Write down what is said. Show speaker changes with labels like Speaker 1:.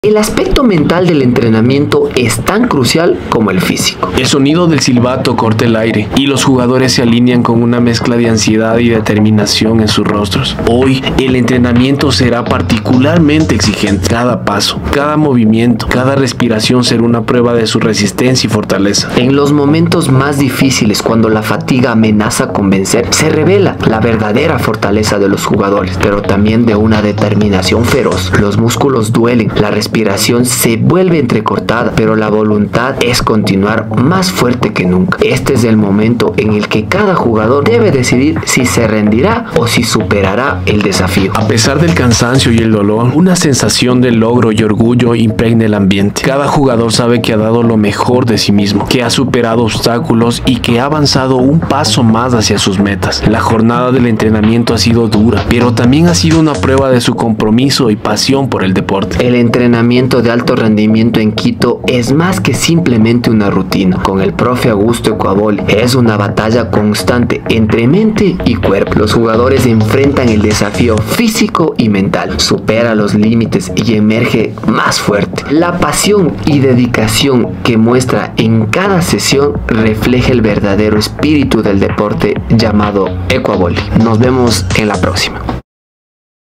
Speaker 1: El aspecto mental del entrenamiento es tan crucial como el físico.
Speaker 2: El sonido del silbato corta el aire y los jugadores se alinean con una mezcla de ansiedad y determinación en sus rostros. Hoy, el entrenamiento será particularmente exigente. Cada paso, cada movimiento, cada respiración será una prueba de su resistencia y fortaleza.
Speaker 1: En los momentos más difíciles, cuando la fatiga amenaza con vencer, se revela la verdadera fortaleza de los jugadores, pero también de una determinación feroz. Los músculos duelen, la respiración se vuelve entrecortada, pero la voluntad es continuar más fuerte que nunca. Este es el momento en el que cada jugador debe decidir si se rendirá o si superará el desafío.
Speaker 2: A pesar del cansancio y el dolor, una sensación de logro y orgullo impregna el ambiente. Cada jugador sabe que ha dado lo mejor de sí mismo, que ha superado obstáculos y que ha avanzado un paso más hacia sus metas. La jornada del entrenamiento ha sido dura, pero también ha sido una prueba de su compromiso y pasión por el deporte.
Speaker 1: El entrenamiento de alto rendimiento en Quito es más que simplemente una rutina. Con el profe Augusto Ecuavoli es una batalla constante entre mente y cuerpo. Los jugadores enfrentan el desafío físico y mental, supera los límites y emerge más fuerte. La pasión y dedicación que muestra en cada sesión refleja el verdadero espíritu del deporte llamado Ecuavoli. Nos vemos en la próxima.